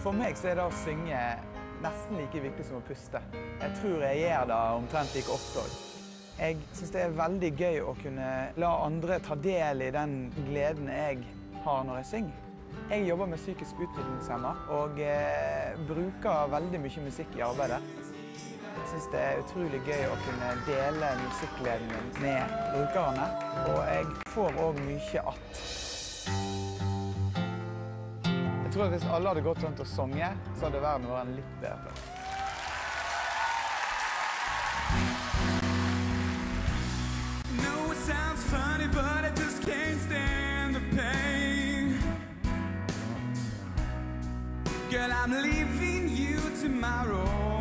For meg så det å synge nesten like viktig som å puste. Jeg tror jeg gjør det omtrent like ofte også. Jeg synes det veldig gøy å kunne la andre ta del i den gleden jeg har når jeg synger. Jeg jobber med psykisk utviklingshemmet og bruker veldig mye musikk i arbeidet. Jeg synes det utrolig gøy å kunne dele musikkgleden min med brukerne, og jeg får også mye att. Jeg tror at hvis alle hadde gått rundt og sunget, så hadde verden vært en litt bedre plass. No, it sounds funny, but I just can't stand the pain. Girl, I'm leaving you tomorrow.